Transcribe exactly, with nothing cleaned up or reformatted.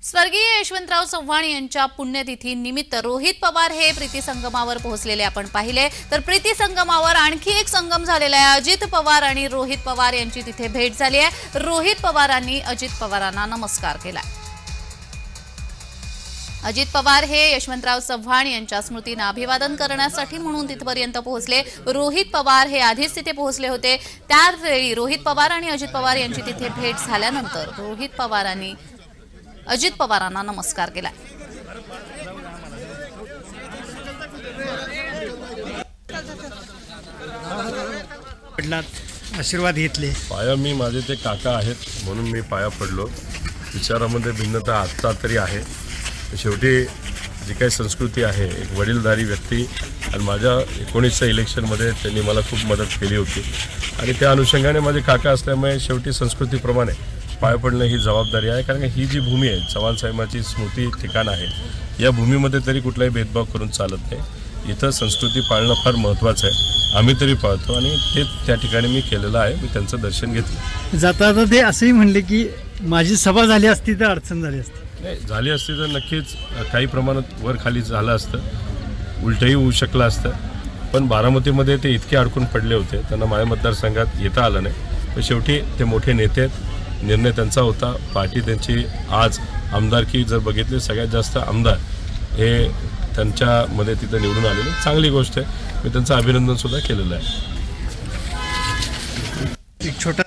स्वर्गीय यशवंतराव चव्हाण यांच्या पुण्यतिथी निमित्त रोहित पवार हे प्रीती संगमावर पोहोचलेले आपण पाहिले। तर प्रीती संगमावर आणखी एक संगम झालेला आहे। अजित पवार आणि रोहित पवार यांची तिथे भेट झाली आहे। रोहित पवारांनी अजित पवारांना नमस्कार केला। अजित पवार हे यशवंतराव चव्हाण यांच्या स्मृतींना अभिवादन करण्यासाठी म्हणून तिथपर्यंत पोहोचले। रोहित पवार हे आधीच तिथे पोहोचले होते। त्यावेळी रोहित पवार आणि अजित पवार यांची तिथे भेट झाल्यानंतर रोहित पवारांनी अजित पवारांना नमस्कार केला। आशीर्वाद घेतले। पाया मी माझे ते काका आहेत म्हणून मी पाया पडलो। विचारामध्ये भिन्नता आता तरी आहे। शेवटी जी काही संस्कृती आहे, एक वडीलधारी व्यक्ती आणि माझ्या एकोणीसच्या इलेक्शनमध्ये त्यांनी मला खूप मदत केली होती आणि त्या अनुषंगाने माझे काका असल्यामुळे शेवटी संस्कृतीप्रमाणे पाया पडणं ही जबाबदारी आहे। कारण ही जी भूमी आहे, चव्हाण साहेबांची स्मृती ठिकाण आहे, या भूमीमध्ये तरी कुठलाही भेदभाव करून चालत नाही। इथं संस्कृती पाळणं फार महत्त्वाचं आहे। आम्ही तरी पाळतो आणि ते त्या ठिकाणी मी केलेलं आहे। मी त्यांचं दर्शन घेतलं। जाता जाता ते असंही म्हणले की माझी सभा झाली असती तर अडचण झाली असती। नाही झाली असती तर नक्कीच काही प्रमाणात वर खाली झालं असतं, उलटही होऊ शकलं असतं। पण बारामतीमध्ये ते इतके अडकून पडले होते, त्यांना माझ्या मतदारसंघात येता आलं नाही। पण शेवटी ते मोठे नेते आहेत, निर्णय त्यांचा होता। पार्टी त्यांची आज आमदारकी जर बघितली, सगळ्यात जास्त आमदार हे त्यांच्यामध्ये तिथं निवडून आलेले, चांगली गोष्ट आहे। मी त्यांचं अभिनंदन सुद्धा केलेलं आहे। एक छोटा